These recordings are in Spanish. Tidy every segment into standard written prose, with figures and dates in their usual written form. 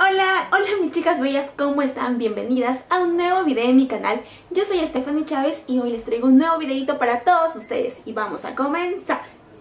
Hola, hola mis chicas bellas, ¿cómo están? Bienvenidas a un nuevo video en mi canal. Yo soy Stephanie Chávez y hoy les traigo un nuevo videito para todos ustedes y vamos a comenzar.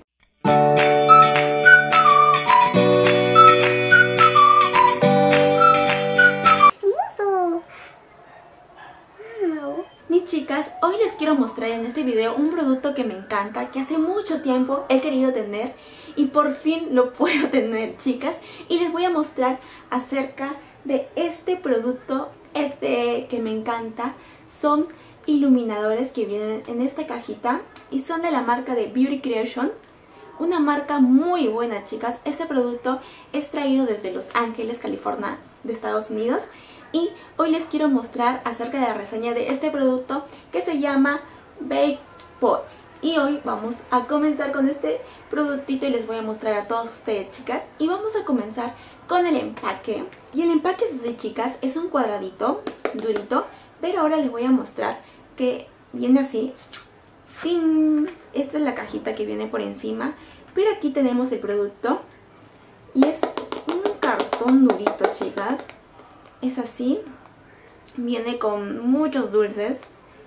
Mis chicas, hoy les quiero mostrar en este video un producto que me encanta, que hace mucho tiempo he querido tener y por fin lo puedo tener, chicas. Y les voy a mostrar acerca de este producto, que me encanta. Son iluminadores que vienen en esta cajita y son de la marca de Beauty Creation. Una marca muy buena, chicas. Este producto es traído desde Los Ángeles, California, de Estados Unidos. Y hoy les quiero mostrar acerca de la reseña de este producto que se llama Baked Pods. Y hoy vamos a comenzar con este productito y les voy a mostrar a todos ustedes, chicas. Y vamos a comenzar con el empaque. Y el empaque es así, chicas, es un cuadradito durito, pero ahora les voy a mostrar que viene así. ¡Tin! Esta es la cajita que viene por encima, pero aquí tenemos el producto y es un cartón durito, chicas. Es así, viene con muchos dulces,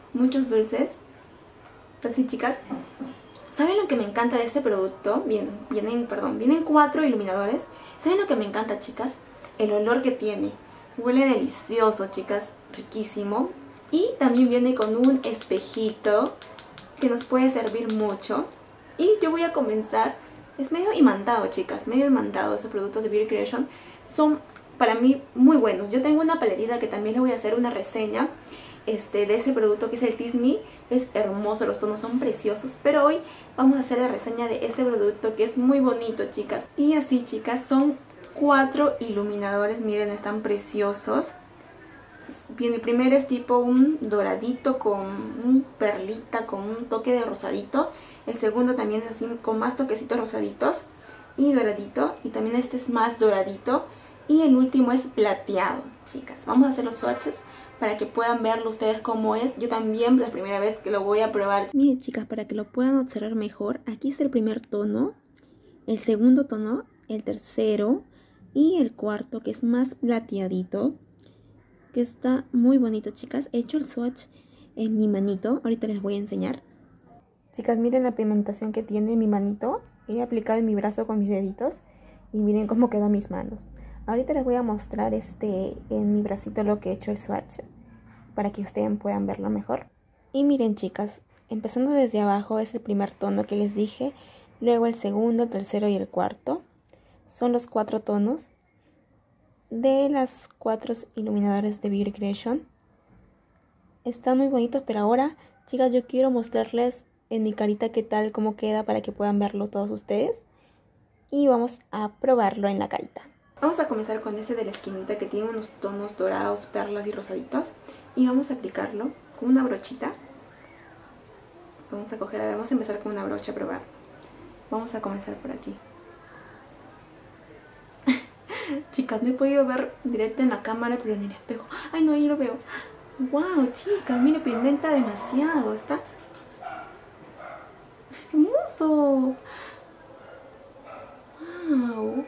así, chicas. ¿Saben lo que me encanta de este producto? Vienen 4 iluminadores. ¿Saben lo que me encanta, chicas? El olor que tiene. Huele delicioso, chicas, riquísimo. Y también viene con un espejito que nos puede servir mucho. Y yo voy a comenzar. Es medio imantado, chicas, medio imantado. Esos productos de Beauty Creation son para mí muy buenos. Yo tengo una paletita que también le voy a hacer una reseña de ese producto, que es el Tease Me. Es hermoso, los tonos son preciosos, pero hoy vamos a hacer la reseña de este producto que es muy bonito, chicas. Y así, chicas, son 4 iluminadores, miren, están preciosos. Bien, el primero es tipo un doradito con un perlita, con un toque de rosadito. El segundo también es así con más toquecitos rosaditos y doradito, y también este es más doradito. Y el último es plateado, chicas. Vamos a hacer los swatches para que puedan verlo ustedes cómo es. Yo también la primera vez que lo voy a probar. Miren, chicas, para que lo puedan observar mejor, aquí está el primer tono, el segundo tono, el tercero y el cuarto, que es más plateadito, que está muy bonito, chicas. He hecho el swatch en mi manito, ahorita les voy a enseñar. Chicas, miren la pigmentación que tiene mi manito. He aplicado en mi brazo con mis deditos y miren cómo quedó mis manos. Ahorita les voy a mostrar en mi bracito lo que he hecho el swatch para que ustedes puedan verlo mejor. Y miren, chicas, empezando desde abajo es el primer tono que les dije, luego el segundo, el tercero y el cuarto. Son los 4 tonos de las 4 iluminadores de Beauty Creation. Están muy bonitos, pero ahora, chicas, yo quiero mostrarles en mi carita qué tal, cómo queda, para que puedan verlo todos ustedes. Y vamos a probarlo en la carita. Vamos a comenzar con este de la esquinita que tiene unos tonos dorados, perlas y rosaditos. Y vamos a aplicarlo con una brochita. Vamos a empezar con una brocha a probar. Vamos a comenzar por aquí. Chicas, no he podido ver directo en la cámara, pero en el espejo. ¡Ay, no! Ahí lo veo. ¡Wow, chicas! Mire, pigmenta demasiado. Está hermoso. ¡Wow!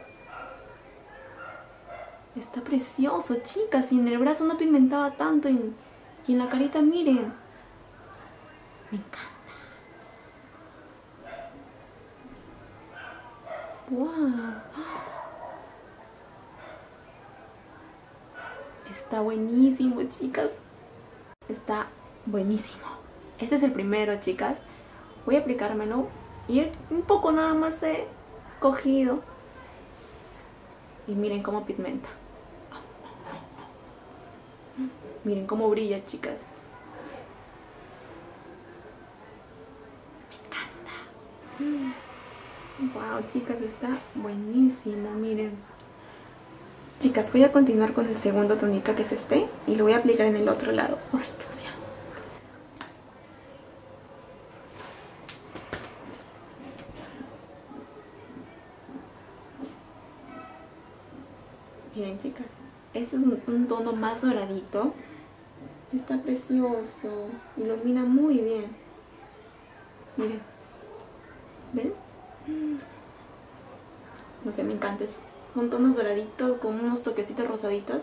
Está precioso, chicas. Y en el brazo no pigmentaba tanto. Y en la carita, miren. Me encanta. ¡Wow! Está buenísimo, chicas. Está buenísimo. Este es el primero, chicas. Voy a aplicármelo. Y es un poco nada más he cogido. Y miren cómo pigmenta. Miren cómo brilla, chicas. Me encanta. Wow, chicas, está buenísimo, miren. Chicas, voy a continuar con el segundo tonito, que es este. Y lo voy a aplicar en el otro lado. Ay, qué emoción. Miren, chicas, este es un tono más doradito. Está precioso, ilumina muy bien. Miren, ¿ven? No sé, me encanta, es Son tonos doraditos con unos toquecitos rosaditos.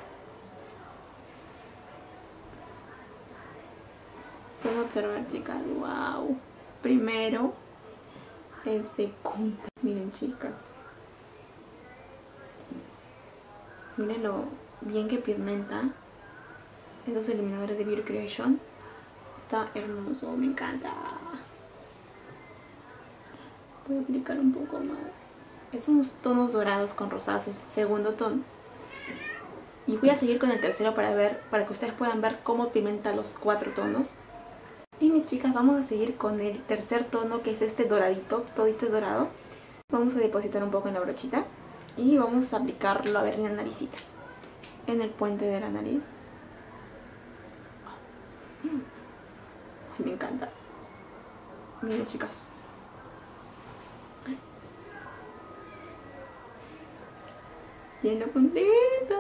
Pueden observar, chicas. Wow. Primero, el segundo. Miren, chicas. Miren lo bien que pigmenta estos iluminadores de Beauty Creation. Está hermoso, me encanta. Voy a aplicar un poco más. Es unos tonos dorados con rosados, es el segundo tono. Y voy a seguir con el tercero para que ustedes puedan ver cómo pigmenta los 4 tonos. Y mis chicas, vamos a seguir con el tercer tono, que es este doradito, todito es dorado. Vamos a depositar un poco en la brochita y vamos a aplicarlo, a ver, en la naricita, en el puente de la nariz. Ay, me encanta. Miren, chicas. Y en la puntita.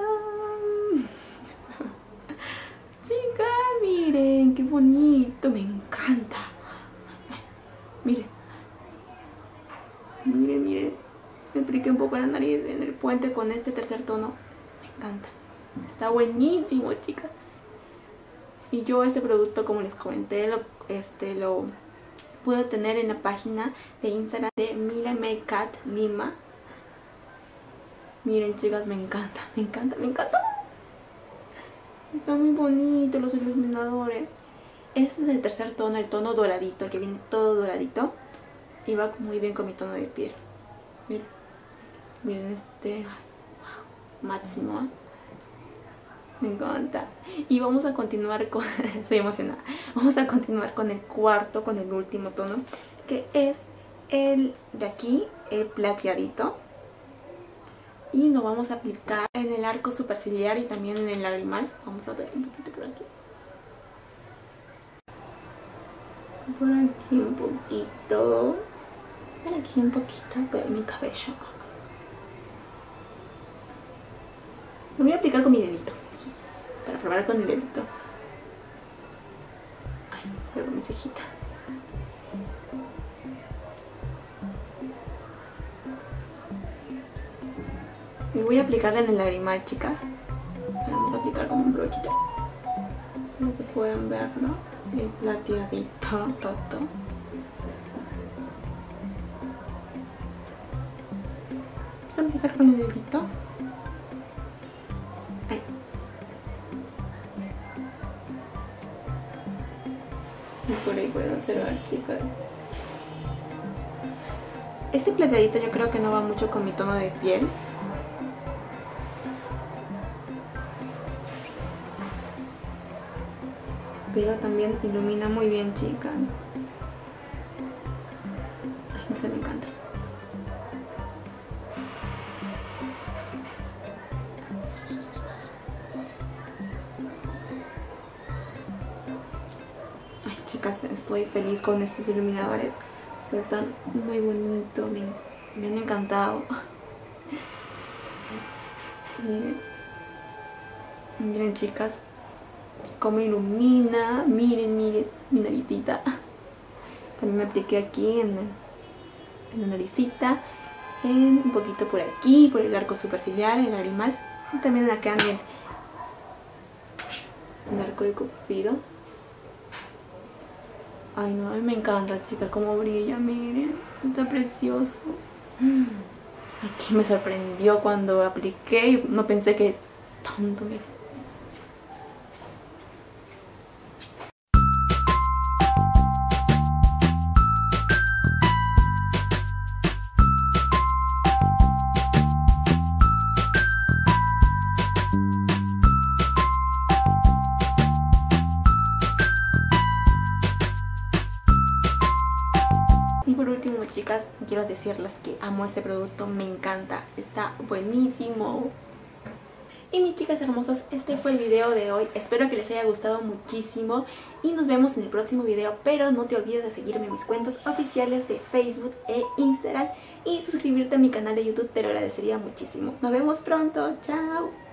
Chicas, miren, qué bonito, me encanta. Miren. Miren, miren. Me apliqué un poco la nariz en el puente con este tercer tono. Me encanta. Está buenísimo, chicas. Y yo este producto, como les comenté, lo pude tener en la página de Instagram de Mila Makeup Lima. Miren, chicas, me encanta, me encanta, me encanta. Están muy bonitos los iluminadores. Este es el tercer tono, el tono doradito, el que viene todo doradito. Y va muy bien con mi tono de piel. Miren, miren este. Wow, máximo, ¿eh? Me encanta. Y vamos a continuar con... Estoy emocionada. Vamos a continuar con el cuarto, con el último tono, que es el de aquí, el plateadito. Y lo vamos a aplicar en el arco superciliar y también en el lagrimal. Vamos a ver un poquito por aquí. Por aquí un poquito. Por aquí un poquito de mi cabello. Lo voy a aplicar con mi dedito. Para probar con el dedito. Ay, luego mi cejita. Y voy a aplicarla en el lagrimal, chicas. Vamos a aplicar como un brochito. Como que pueden ver, ¿no? El plateadito, todo. Vamos a aplicar con el dedito. Ahí. Y por ahí pueden observar, chicas. Este plateadito yo creo que no va mucho con mi tono de piel. Pero también ilumina muy bien, chicas. Ay, no sé, me encanta. Ay, chicas, estoy feliz con estos iluminadores. Están muy bonitos, me han encantado. Miren. Miren, chicas, cómo ilumina. Miren, miren mi naricita. También me apliqué aquí en la naricita, un poquito por aquí, por el arco superciliar, el lagrimal, y también acá en el arco de cupido. Ay no, a mí me encanta, chicas, cómo brilla, miren, está precioso. Aquí me sorprendió cuando apliqué y no pensé que tanto, miren. Y por último, chicas, quiero decirles que amo este producto, me encanta, está buenísimo. Y mis chicas hermosas, este fue el video de hoy, espero que les haya gustado muchísimo y nos vemos en el próximo video, pero no te olvides de seguirme en mis cuentas oficiales de Facebook e Instagram y suscribirte a mi canal de YouTube, te lo agradecería muchísimo. Nos vemos pronto, chao.